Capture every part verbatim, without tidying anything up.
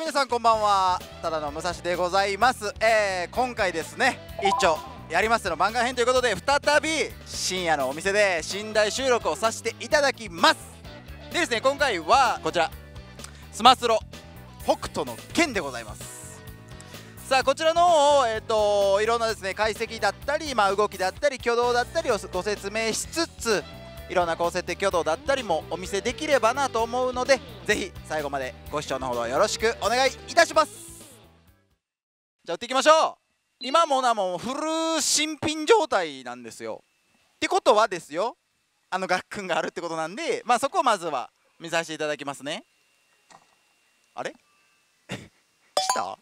皆さんこんばんは、ただの武蔵でございます。えー、今回ですね、一丁やりますの番外編ということで、再び深夜のお店で寝台収録をさせていただきます。でですね、今回はこちらスマスロ北斗の拳でございます。さあこちらの、えー、といろんなですね解析だったり、まあ、動きだったり挙動だったりをご説明しつつ、いろんな高設定挙動だったりもお見せできればなと思うので、ぜひ最後までご視聴のほどよろしくお願いいたします。じゃあ打っていきましょう。今もなもうフル新品状態なんですよ。ってことはですよ、あのガックンがあるってことなんで、まあそこをまずは見させていただきますね。あれした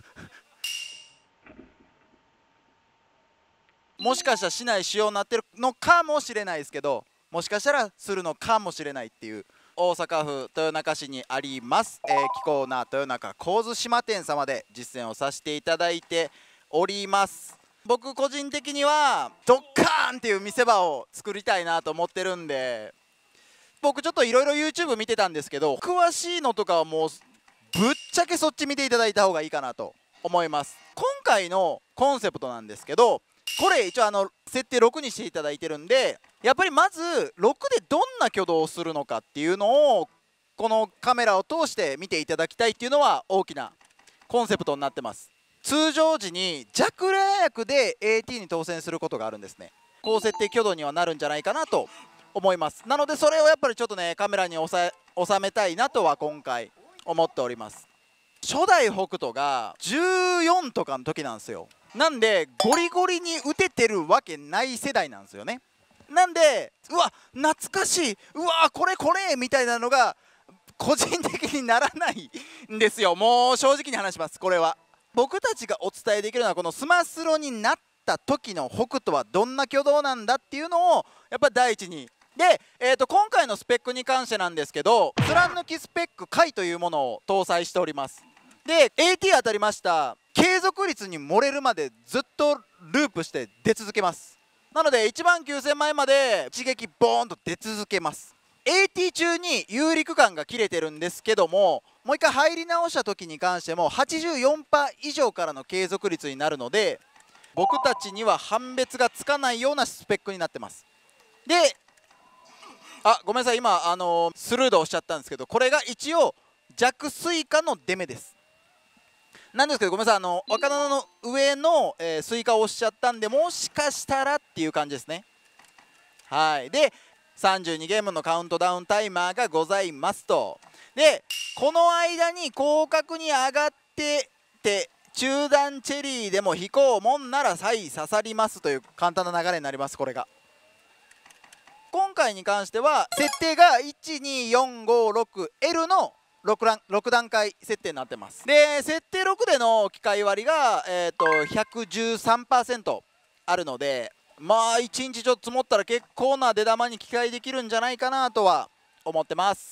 もしかしたらしない仕様になってるのかもしれないですけど、もしかしたらするのかもしれないっていう、大阪府豊中市にあります、えー、キコーナ豊中神津島店様で実践をさせていただいております。僕個人的にはドッカーンっていう見せ場を作りたいなと思ってるんで、僕ちょっといろいろ YouTube 見てたんですけど、詳しいのとかはもうぶっちゃけそっち見ていただいた方がいいかなと思います。今回のコンセプトなんですけど、これ一応あの設定ろくにしていただいてるんで、やっぱりまずろくでどんな挙動をするのかっていうのをこのカメラを通して見ていただきたいっていうのは大きなコンセプトになってます。通常時に弱レア役で エーティー に当選することがあるんですね。高設定挙動にはなるんじゃないかなと思います。なのでそれをやっぱりちょっとねカメラに収めたいなとは今回思っております。初代北斗がじゅうよんとかの時なんですよ。なんでゴリゴリに打ててるわけない世代なんですよね。なんでうわ懐かしい、うわこれこれみたいなのが個人的にならないんですよ。もう正直に話します。これは僕たちがお伝えできるのは、このスマスロになった時の北斗はどんな挙動なんだっていうのをやっぱ第一に。で、えー、と今回のスペックに関してなんですけど、貫きスペック回というものを搭載しております。で エーティー 当たりました継続率に漏れるまでずっとループして出続けます。なのでいちまんきゅうせんまいまで一撃ボーンと出続けます。 エーティー 中に有利区間が切れてるんですけども、もう一回入り直した時に関しても はちじゅうよんパーセント 以上からの継続率になるので、僕たちには判別がつかないようなスペックになってます。であごめんなさい、今あのー、スルードをおっしゃったんですけど、これが一応弱スイカの出目です。なんですけどごめんなさい、あの若菜の上の、えー、スイカを押しちゃったんで、もしかしたらっていう感じですね。はい。でさんじゅうにゲームのカウントダウンタイマーがございますと。でこの間に広角に上がってて中段チェリーでも飛行もんなら再刺さりますという簡単な流れになります。これが今回に関しては設定がいちによんごろくエル のろく, ろく段階設定になってます。で設定ろくでの機械割りが、えー、と ひゃくじゅうさんパーセント あるので、まあいちにちちょっと積もったら結構な出玉に機械できるんじゃないかなとは思ってます。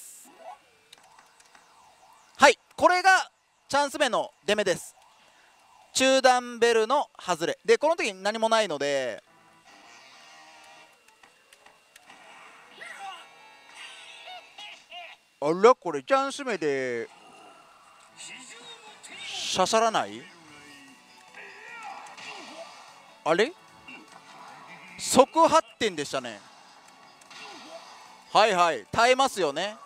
はい、これがチャンス目の出目です。中段ベルの外れで、この時に何もないのであら、これチャンス目で刺さらない？あれ即発展でしたね。はいはい、耐えますよね。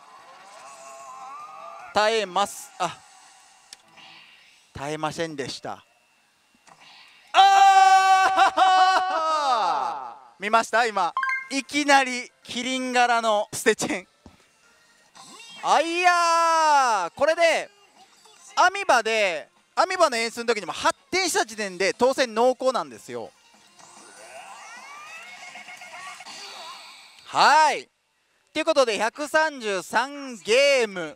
耐えます。あ耐えませんでした。あー見ました？今いきなりキリン柄のステチェン。あいやー、これでアミバでアミバの演出の時にも発展した時点で当選濃厚なんですよ。はいということでひゃくさんじゅうさんゲーム、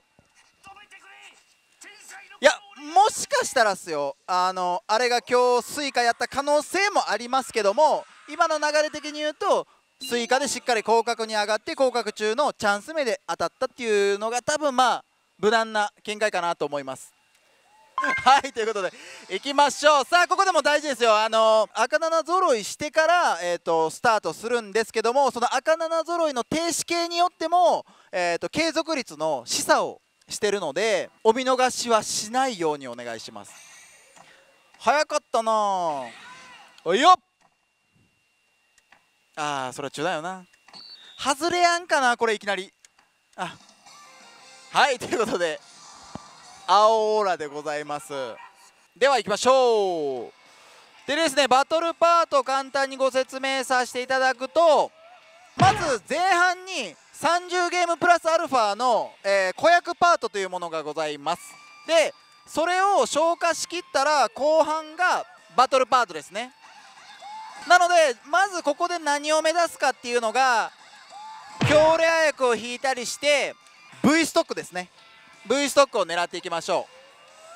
いやもしかしたらっすよ、あのあれが今日スイカやった可能性もありますけども、今の流れ的に言うとスイカでしっかり広角に上がって広角中のチャンス目で当たったっていうのが多分まあ無難な見解かなと思います。はいということでいきましょう。さあここでも大事ですよ。あの赤なな揃いしてから、えー、とスタートするんですけども、その赤なな揃いの停止形によっても、えー、と継続率の示唆をしてるのでお見逃しはしないようにお願いします。早かったなあ。おいよっ。ああそれは中だよな。外れやんかなこれいきなり。あはいということで青オーラでございます。では行きましょう。でですねバトルパート簡単にご説明させていただくと、まず前半にさんじゅうゲームプラスアルファの、えー、子役パートというものがございます。でそれを消化しきったら後半がバトルパートですね。なのでまずここで何を目指すかっていうのが強レア役を引いたりして V ストックですね。 V ストックを狙っていきましょう。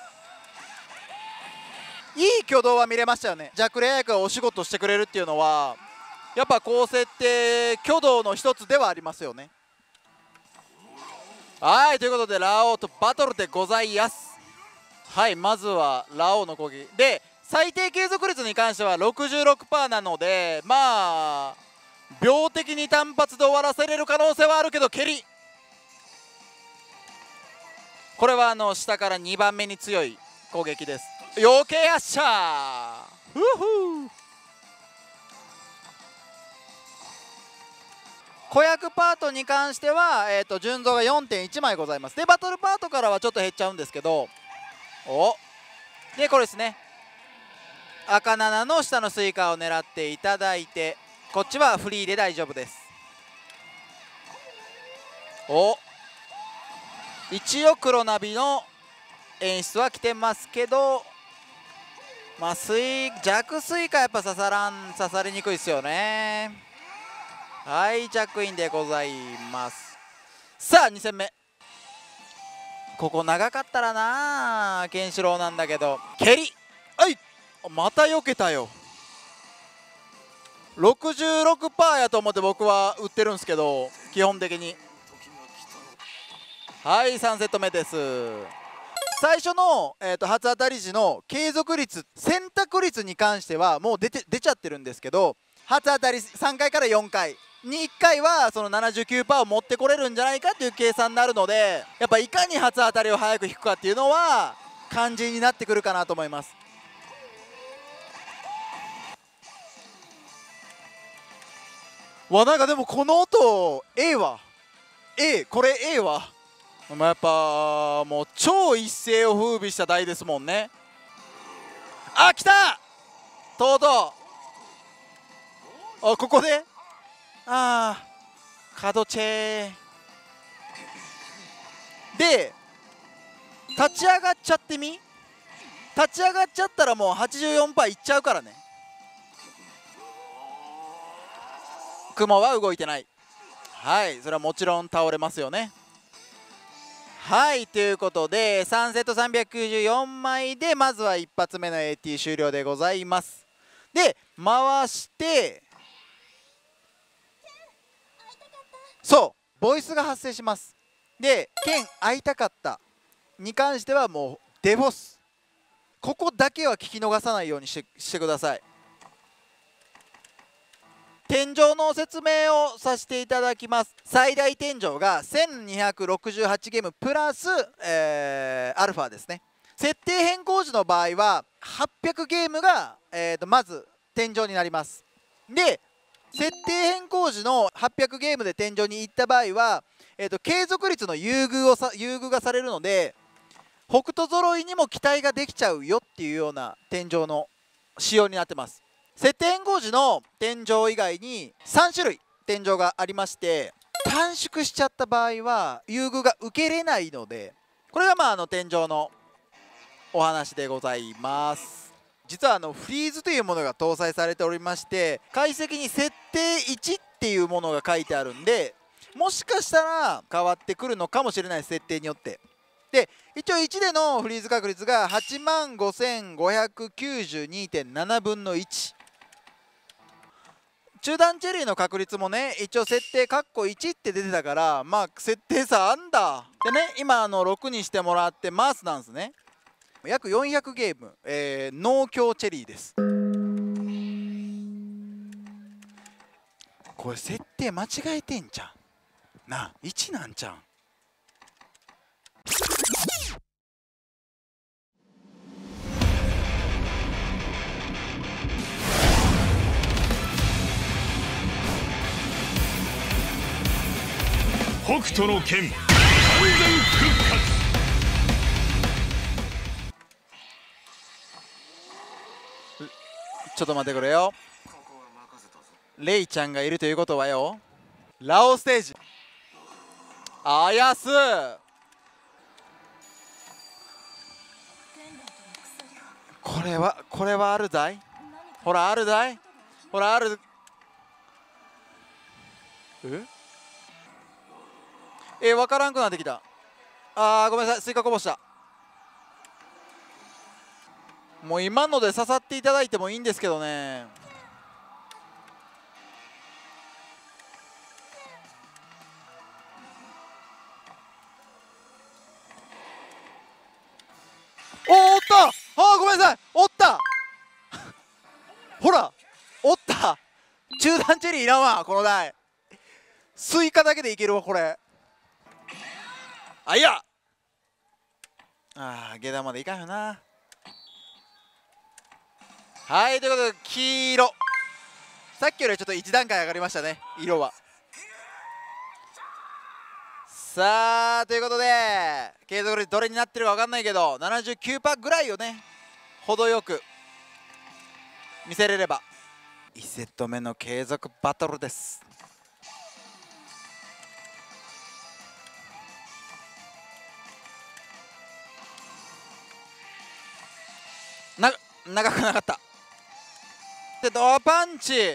いい挙動は見れましたよね。弱レア役がお仕事してくれるっていうのはやっぱ高設定挙動の一つではありますよね。はいということでラオウとバトルでございます。はいまずはラオウの攻撃で最低継続率に関しては ろくじゅうろくパーセント なのでまあ秒的に単発で終わらせれる可能性はあるけど蹴りこれはあの下からにばんめに強い攻撃です。余計やっしゃーふふー。子役パートに関しては、えー、と順増が よんてんいち 枚ございます。でバトルパートからはちょっと減っちゃうんですけど、おでこれですね赤ななの下のスイカを狙っていただいてこっちはフリーで大丈夫です。お一応黒ナビの演出は来てますけどまあ水弱スイカやっぱ刺さらん刺さりにくいですよね。はい着印でございます。さあに戦目ここ長かったらなケンシロウなんだけど蹴りはいまた避けたよ。 ろくじゅうろくパーセント やと思って僕は打ってるんですけど基本的に。はいさんセット目です。最初の、えー、と初当たり時の継続率選択率に関してはもう出て出ちゃってるんですけど初当たりさんかいからよんかいにいっかいはその ななじゅうきゅうパーセント を持ってこれるんじゃないかという計算になるのでやっぱいかに初当たりを早く引くかっていうのは肝心になってくるかなと思います。わなんかでもこの音 A は A これ A はまあやっぱもう超一世を風靡した台ですもんね。あ来たとうとうあここであー角チェで立ち上がっちゃってみ立ち上がっちゃったらもう はちじゅうよんパーセント いっちゃうからね。雲は動いてない。はいそれはもちろん倒れますよね。はいということでさんセットさんびゃくきゅうじゅうよんまいでまずは一発目の エーティー 終了でございます。で回してそうボイスが発生します。で剣会いたかったに関してはもうデボスここだけは聞き逃さないようにしてしてください。天井の説明をさせていただきます。最大天井がせんにひゃくろくじゅうはちゲームプラス、えー、アルファですね。設定変更時の場合ははっぴゃくゲームが、えー、とまず天井になります。で設定変更時のはっぴゃくゲームで天井に行った場合は、えー、と継続率の優遇をさ優遇がされるので北斗揃いにも期待ができちゃうよっていうような天井の仕様になってます。設定変更時の天井以外にさん種類天井がありまして短縮しちゃった場合は優遇が受けれないのでこれがまああの天井のお話でございます。実はあのフリーズというものが搭載されておりまして解析に設定いちっていうものが書いてあるんでもしかしたら変わってくるのかもしれない設定によって。で一応いちでのフリーズ確率が はちまんごせんごひゃくきゅうじゅうにてんななぶんのいち中段チェリーの確率もね一応設定カッコいちって出てたからまあ設定差あんだでね今あのろくにしてもらってマースなんですね。約よんひゃくゲーム、えー、農協チェリーです。これ設定間違えてんじゃんなあいちなんじゃん。 北斗の拳完全復活。 ちょっと待ってくれよ。レイちゃんがいるということはよ、ラオステージあやすこれはこれはあるだい、ほらあるだい、ほらある。ええ分からんくなってきた。あーごめんなさい、スイカこぼした。もう今ので刺さっていただいてもいいんですけどね。おーおった、あーごめんなさい、おったほらおった、中段チェリーいらんわこの台、スイカだけでいけるわこれ。あいやあー下段までいかんよな。はいということで黄色、さっきよりはちょっといち段階上がりましたね色は。さあということで継続率どれになってるか分かんないけど ななじゅうきゅうパーセント ぐらいをね程よく見せれればいちセット目の継続バトルです。な長くなかったでドアパンチ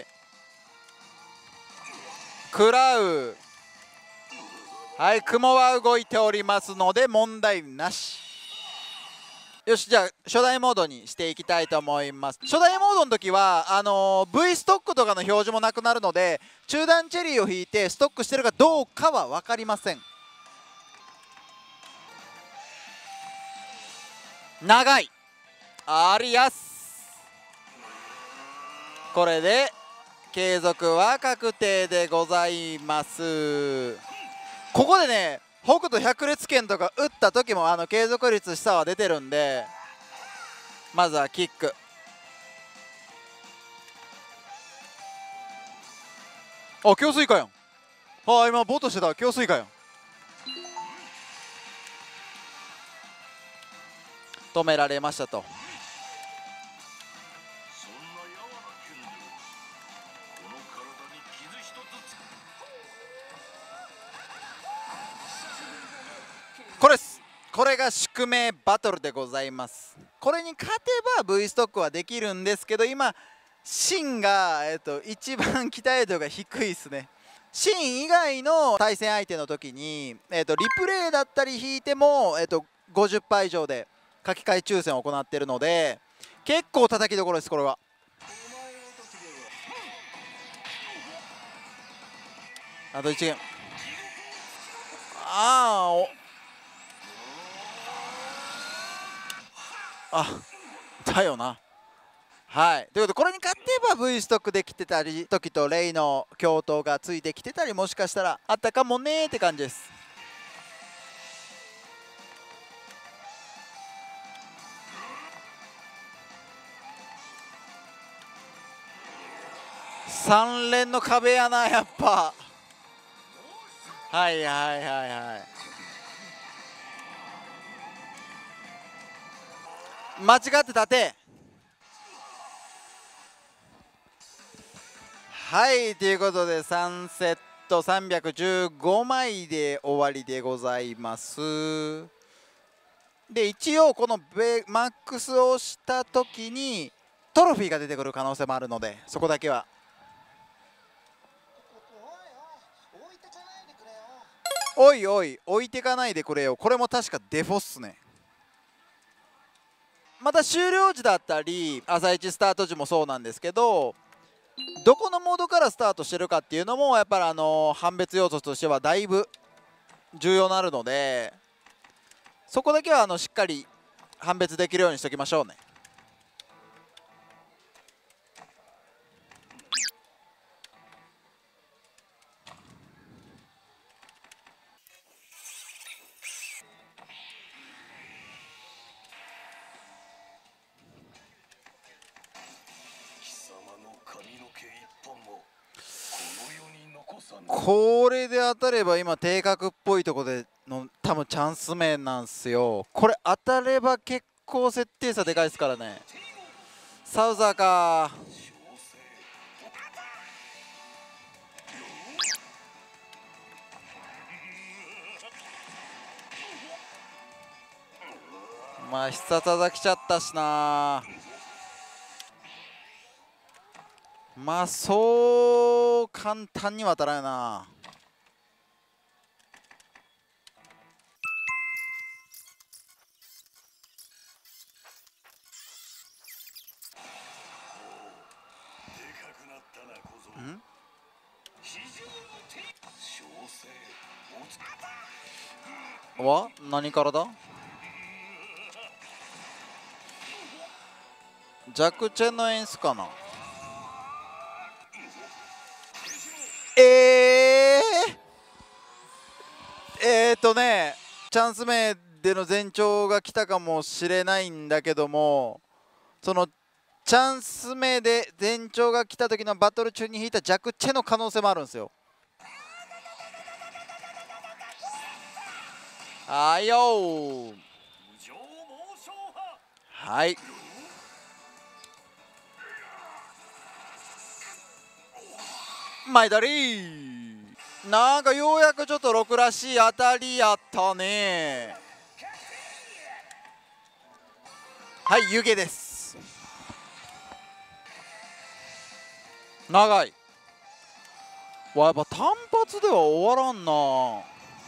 食らう。はい雲は動いておりますので問題なし。よしじゃあ初代モードにしていきたいと思います。初代モードの時はあのー、V ストックとかの表示もなくなるので中段チェリーを引いてストックしてるかどうかは分かりません。長いありやす、これで継続は確定でございます。ここでね北斗百裂拳とか打った時もあの継続率下は出てるんで、まずはキックあ強水かやん。ああ今ボートしてた強水かやん。止められましたと。これですこれが宿命バトルでございます。これに勝てば V ストックはできるんですけど今シンが、えっと、一番期待度が低いですね。シン以外の対戦相手の時に、えっと、リプレイだったり引いても、えっと、ごじゅっパーセント以上で書き換え抽選を行っているので結構叩きどころですこれは。あといちゲームあーおあだよな。はいということでこれに勝てば V ストックできてたり時とレイの共闘がついてきてたりもしかしたらあったかもねーって感じです。さん連の壁やなやっぱ。はいはいはいはい間違って立て。はいということでさんセットさんびゃくじゅうごまいで終わりでございます。で一応このベマックスをした時にトロフィーが出てくる可能性もあるのでそこだけはおいおい置いてかないでくれよ。これも確かデフォっすね。また終了時だったり朝一スタート時もそうなんですけどどこのモードからスタートしてるかっていうのもやっぱりあの判別要素としてはだいぶ重要になるのでそこだけはあのしっかり判別できるようにしておきましょうね。 これで当たれば今定格っぽいとこでの多分チャンス面なんすよ。これ当たれば結構設定差でかいですからね。サウザーか。まあ必殺技来ちゃったしな。まあそう簡単には当たらないな。んは何からだ。弱チェンの演出かな。えー、えーとねチャンス名での前兆が来たかもしれないんだけども、そのチャンス名で前兆が来た時のバトル中に引いた弱チェの可能性もあるんですよ。はいよー、はい、前だりー。なんかようやくちょっとろくらしい当たりやったね。はい、湯気です。長いわ、やっぱ単発では終わらんな。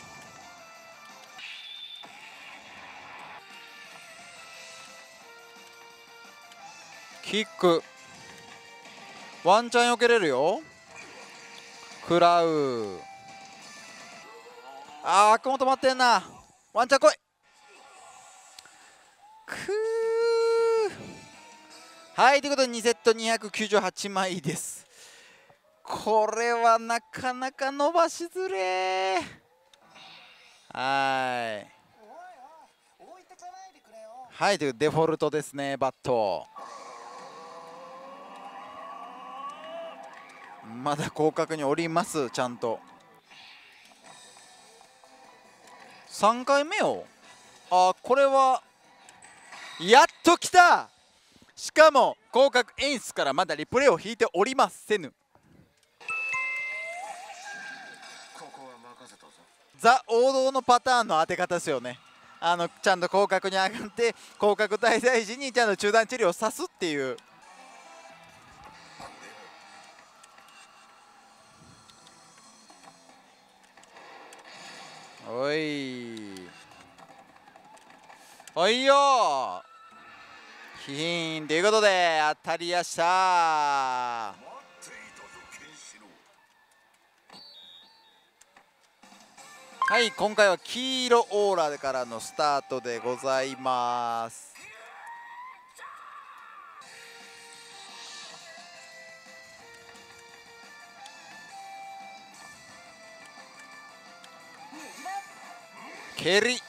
キックワンチャン避けれるよ。食らう。あー、雲止まってんな。ワンチャン来い。くー。はい、ということでにセットにひゃくきゅうじゅうはちまいです。これはなかなか伸ばしづれー。はいはい、というデフォルトですね。バットまだ広角におります。ちゃんとさんかいめよ。あ、これはやっと来た。しかも広角演出からまだリプレイを引いておりませぬ。ザ王道のパターンの当て方ですよね。あのちゃんと広角に上がって広角滞在時にちゃんと中段チェリーを刺すっていう。おいおいよー、ヒヒーンということで当たりやした。はい、今回は黄色オーラからのスタートでございます。蹴り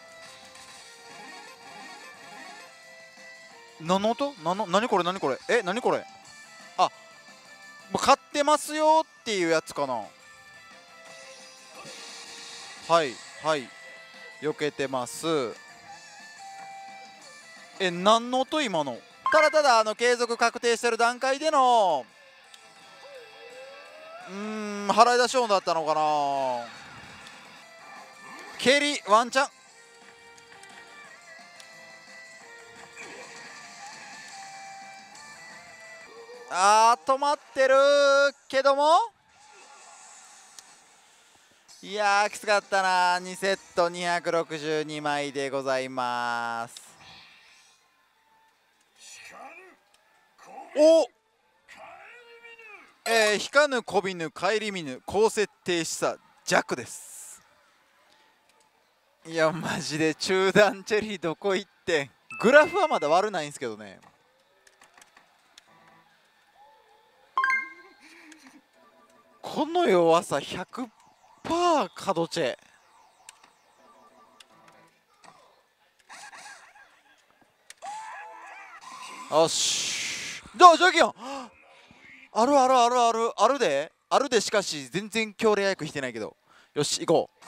なのとなの、何これ何これ、え、何これ、あ、勝ってますよっていうやつかな。はいはい、避けてます。え、何の音今の。ただただあの継続確定してる段階でのうーん払い出し音だったのかな。蹴りワンチャン。あー、止まってるけども、いやーきつかったな。にセットにひゃくろくじゅうにまいでございます。おえー、引かぬこびぬ顧みぬ高設定示唆弱です。いやマジで中段チェリーどこ行ってん。グラフはまだ悪ないんですけどね。この弱さ ひゃくパーセント 角チェ。よし、どうジョギョンあるあるあるあるあるで、 あるで。しかし全然強烈役引いてないけど、よし行こう。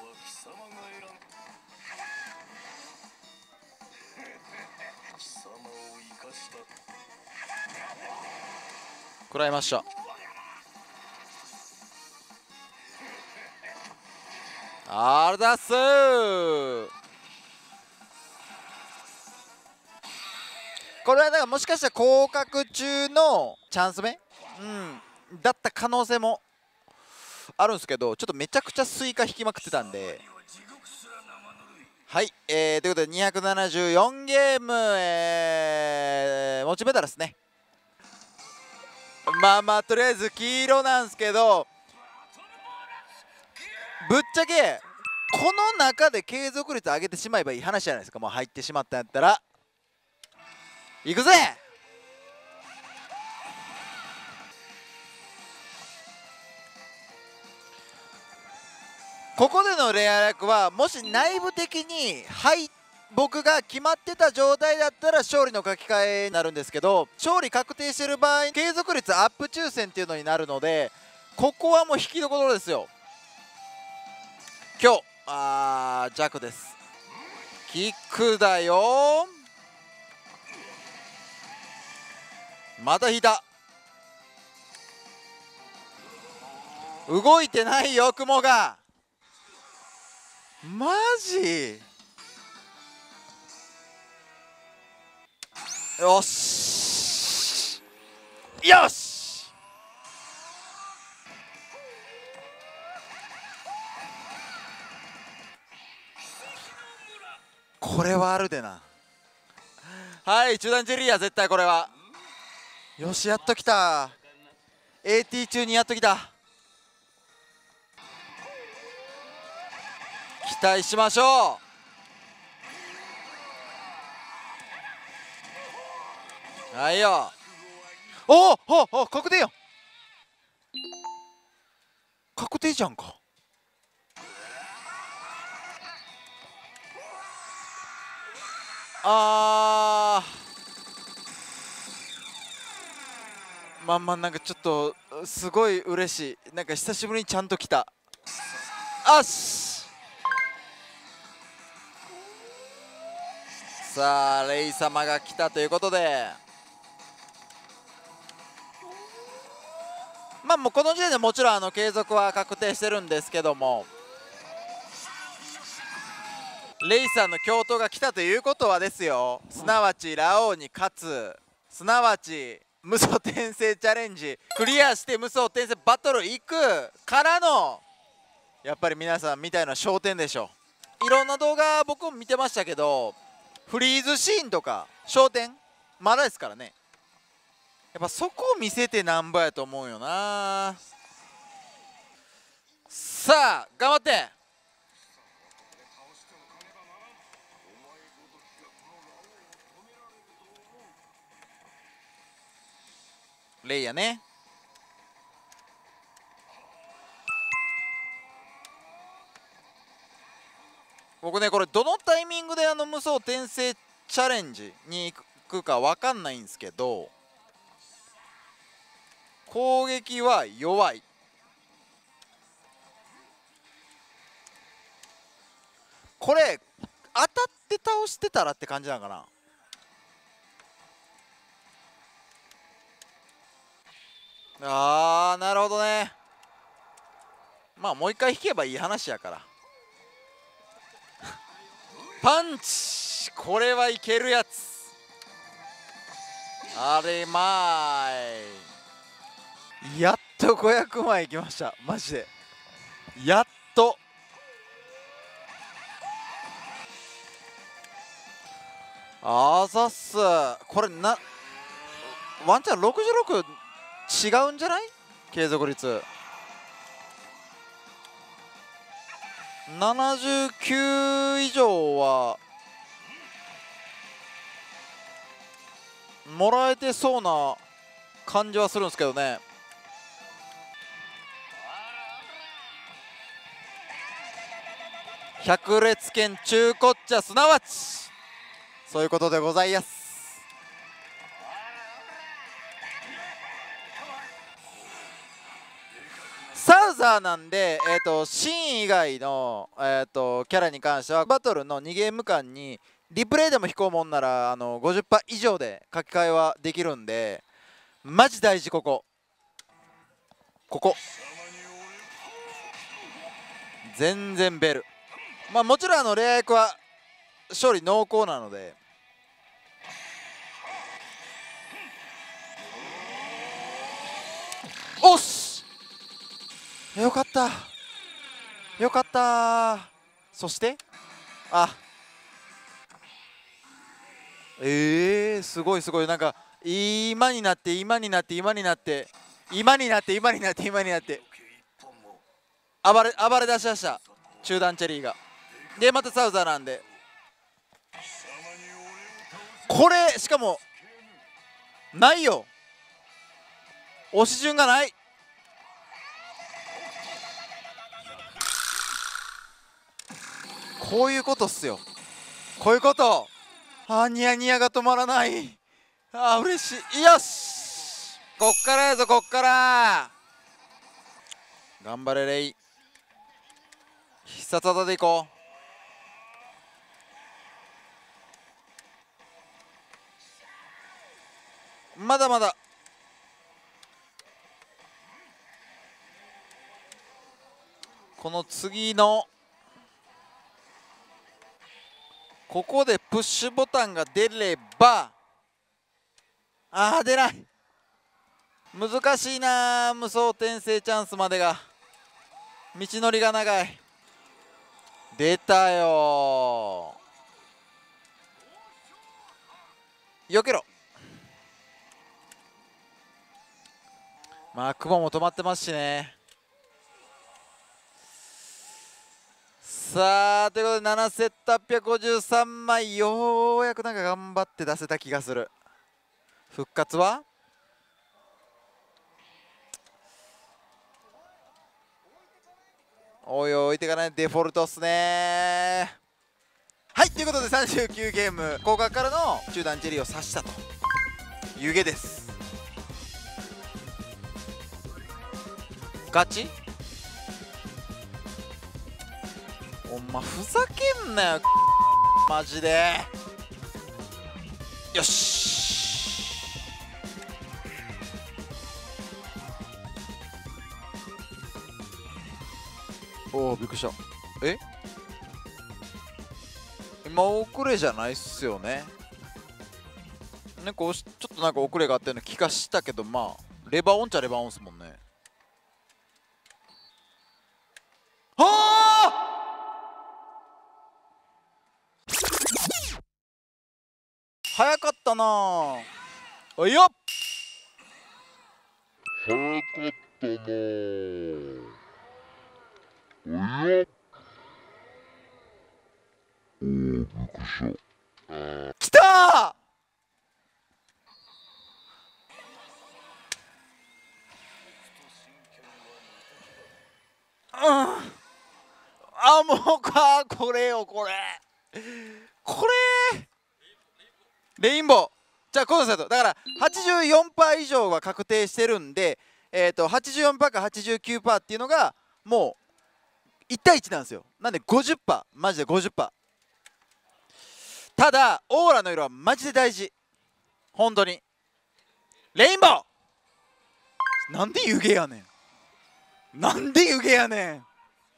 食らいました。あれだっすー。これはだからもしかしたら降格中のチャンス目、うんだった可能性もあるんですけど、ちょっとめちゃくちゃスイカ引きまくってたんで。はい、えー、ということでにひゃくななじゅうよんゲーム、えー、持ちメダルですね。まあまあとりあえず黄色なんですけど、ぶっちゃけこの中で継続率上げてしまえばいい話じゃないですか。もう入ってしまったんやったら行くぜ。ここでのレア役はもし内部的に敗北が決まってた状態だったら勝利の書き換えになるんですけど、勝利確定してる場合継続率アップ抽選っていうのになるので、ここはもう引きどころですよ。今日あー弱です。キックだよ。また引いた。動いてないよ雲が。マジよしよし。これはあるでな。はい中段ジェリーや絶対これは。よしやっときた。 エーティー 中にやっときた。期待しましょう。はいよ。おおおお確定やん。確定じゃんか。あーまあまあなんかちょっとすごい嬉しい。なんか久しぶりにちゃんと来た。あっしさあレイ様が来たということで、まあもうこの時点でもちろんあの継続は確定してるんですけども、レイさんの共闘が来たということはですよ、すなわちラオウに勝つ、すなわち無双転生チャレンジクリアして無双転生バトル行くからの、やっぱり皆さん見たいのは焦点でしょ。いろんな動画僕も見てましたけど、フリーズシーンとか焦点まだですからね。やっぱそこを見せてなんぼやと思うよな。さあ頑張って。レイヤね。僕ねこれどのタイミングであの無双転生チャレンジに行くか分かんないんですけど、攻撃は弱い。これ当たって倒してたらって感じなのかな。あーなるほどね。まあもう一回引けばいい話やからパンチ、これはいけるやつ。あれまーい。やっとごひゃくまんいきました。マジでやっと。あざっす。これなワンチャンろくじゅうろく違うんじゃない？継続率ななじゅうきゅう以上はもらえてそうな感じはするんですけどね。百列拳中古っちゃすなわちそういうことでございます。 ザーなんで、えー、とシーン以外の、えー、とキャラに関してはバトルのにゲーム間にリプレイでも引こうもんならあの ごじゅっパーセント 以上で書き換えはできるんで、マジ大事。ここここ全然ベル、まあもちろんあのレア役は勝利濃厚なので、おっしよかったよかった。そしてあえー、すごいすごい、なんか今になって今になって今になって今になって今になって今になって暴れ暴れ出しました、中段チェリーが。でまたサウザーなんで、これしかもないよ、押し順がない。こういうことっすよ、こういうこと。あーニヤニヤが止まらない。あー嬉しい。よしこっからやぞ、こっから頑張れレイ。必殺技でいこう。まだまだこの次のここでプッシュボタンが出れば、あー出ない、難しいな。無双転生チャンスまでが道のりが長い。出たよー、よけろ。まあ雲も止まってますしね。さあということでななせんはっぴゃくごじゅうさんまい、ようやくなんか頑張って出せた気がする。復活はおいおい置いていかない、デフォルトっすね。はいということでさんじゅうきゅうゲーム降格からの中段チェリーを刺したというゲーです。ガチお前ふざけんなよマジで。よしおおびっくりした。え今遅れじゃないっすよね。ねこうちょっとなんか遅れがあったような気がしたけど、まあレバーオンっちゃレバーオンっすもんね。はあ早かったなあ。おいよっ早かったなぁ。おやっおー、びっくりした。 きたー。うんあもうかこれよこれこれレインボーじゃあコンサートだから はちじゅうよんパーセント 以上は確定してるんで、えー、と はちじゅうよんパーセント か はちじゅうきゅうパーセント っていうのがもういち対いちなんですよ。なんで ごじゅっパーセント マジで ごじゅっパーセント。 ただオーラの色はマジで大事本当に。レインボーなんで湯気やねんなんで湯気やねん。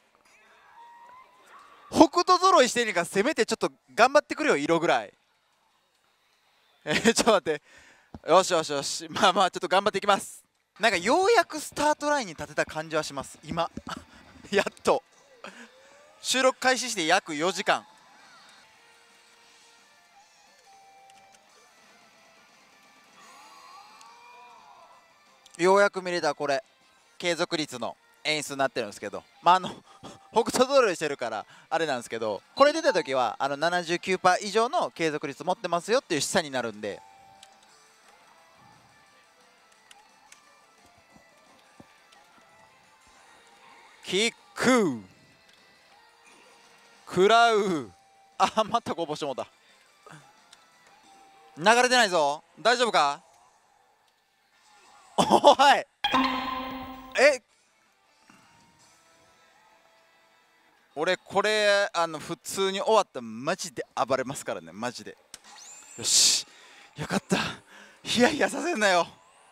北斗揃いしてんねんからせめてちょっと頑張ってくれよ色ぐらい。えー、ちょっと待って、よしよしよし、まあまあちょっと頑張っていきます。なんかようやくスタートラインに立てた感じはします今やっと収録開始して約よじかん、ようやく見れた。これ継続率の演出になってるんですけど、まああの北斗揃いしてるからあれなんですけど、これ出た時はあの ななじゅうきゅうパーセント 以上の継続率持ってますよっていう示唆になるんで、キック食らう。あまたこぼしてもうた。流れてないぞ、大丈夫か。おいえこれあの普通に終わったらマジで暴れますからね、マジで。よし、よかった、ヒヤヒヤさせんなよ。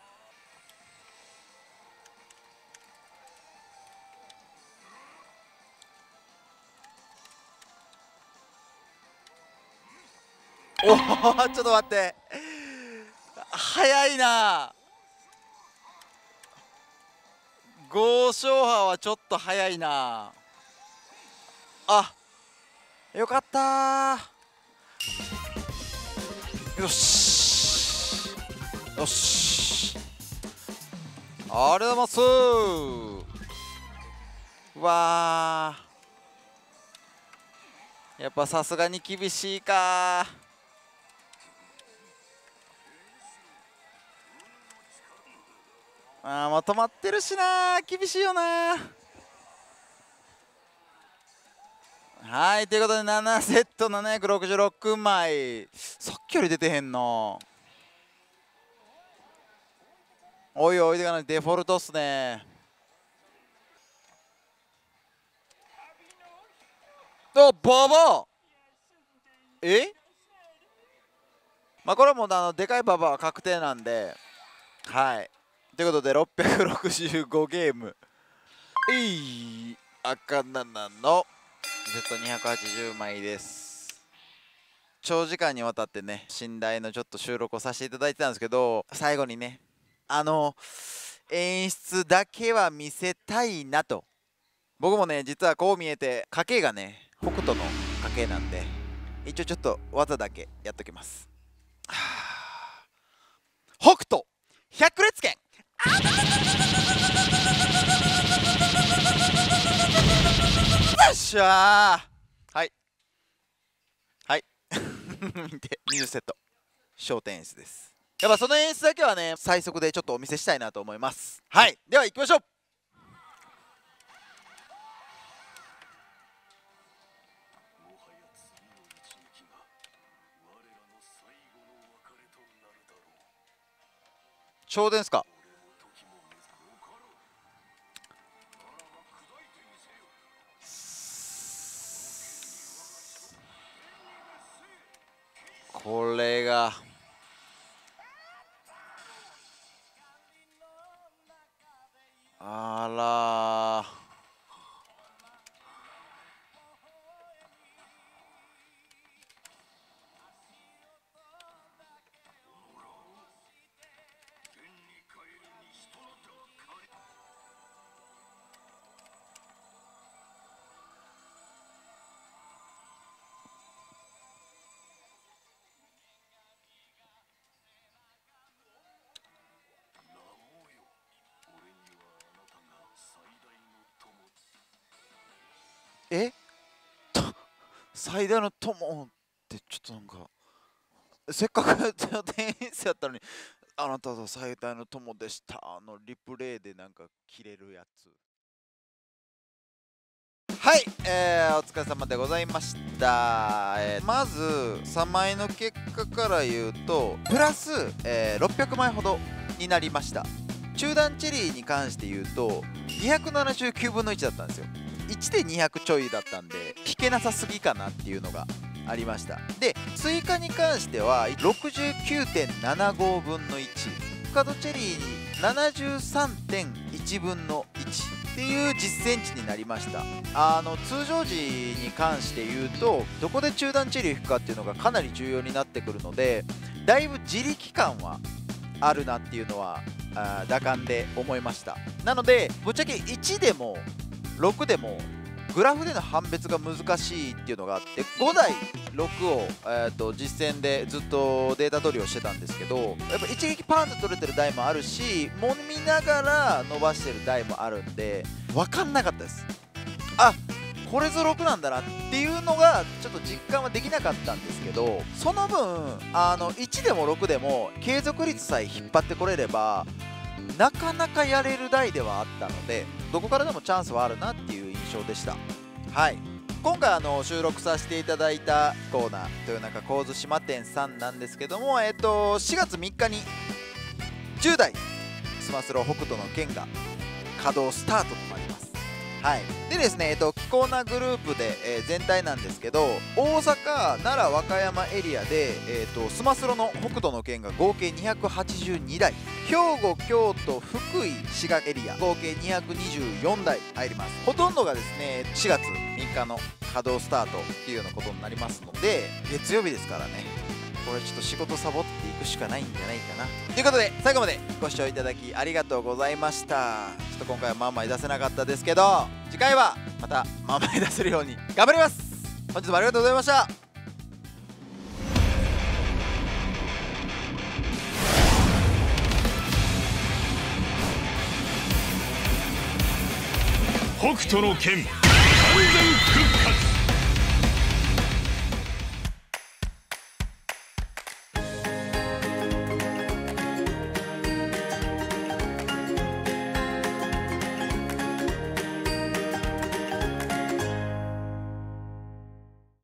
おお、ちょっと待って、早いな。豪勝派はちょっと早いな。あ、よかったー。よしよし、ありがとうございます。うわー、やっぱさすがに厳しいかー。あー、もう止まってるしなー、厳しいよなー。はい、ということでななセットななひゃくろくじゅうろくまい、さっきより出てへんな。おいおいでかない、デフォルトっすね。あ、ババア、え、まあこれはもうあのでかいババアは確定なんで、はい、ということでろっぴゃくろくじゅうごゲーム、えい、赤ななのセットにひゃくはちじゅうまいです。長時間にわたってね、寝台のちょっと収録をさせていただいてたんですけど、最後にね、あの演出だけは見せたいなと。僕もね、実はこう見えて家系がね、北斗の家系なんで、一応ちょっと技だけやっときます。はあ、北斗百裂拳、よっしゃー、はいはい見てにじゅうセット焦点演出です。やっぱその演出だけはね、最速でちょっとお見せしたいなと思います。はい、では行きましょう。頂点ですか。これがあらー、えと最大の友ってちょっとなんか、せっかく店員やったのに、あなたと最大の友でしたあのリプレイでなんか切れるやつ。はい、えー、お疲れ様でございました。えー、まずさんまいの結果から言うとプラス、えー、ろっぴゃくまいほどになりました。中段チェリーに関して言うとにひゃくななじゅうきゅうぶんのいちだったんですよ。いちでにひゃくちょいだったんで引けなさすぎかなっていうのがありました。で追加に関しては ろくじゅうきゅうてんななごぶんのいち、深度チェリーに ななじゅうさんてんいちぶんのいちっていう実践値になりました。あの通常時に関して言うとどこで中段チェリー引くかっていうのがかなり重要になってくるので、だいぶ自力感はあるなっていうのはあ打感で思いました。なのでぶっちゃけいちでもろくでもグラフでの判別が難しいっていうのがあって、ごだいろくを、えー、と実践でずっとデータ取りをしてたんですけど、やっぱ一撃パーンと取れてる台もあるし、もみながら伸ばしてる台もあるんで分かんなかったです。あ、これぞろくなんだなっていうのがちょっと実感はできなかったんですけど、その分あのいちでもろくでも継続率さえ引っ張ってこれればなかなかやれる台ではあったので、どこからでもチャンスはあるなっていう印象でした。はい、今回あの収録させていただいたコーナー豊中神津島店さんなんですけども、えっとしがつみっかにじゅうだいスマスロ北斗の拳が稼働スタートとなります。 はい、でですね、えっと、キコーナグループで、えー全体なんですけど、大阪、奈良、和歌山エリアで、えっと、スマスロの北斗の拳が合計にひゃくはちじゅうにだい、兵庫、京都、福井、滋賀エリア合計にひゃくにじゅうよんだい入ります。ほとんどがですねしがつみっかの稼働スタートっていうようなことになりますので、月曜日ですからね、これちょっと仕事サボっていくしかないんじゃないかなということで、最後までご視聴いただきありがとうございました。ちょっと今回はまんまい出せなかったですけど、次回はまたまんまい出せるように頑張ります。本日もありがとうございました。 北斗の拳完全復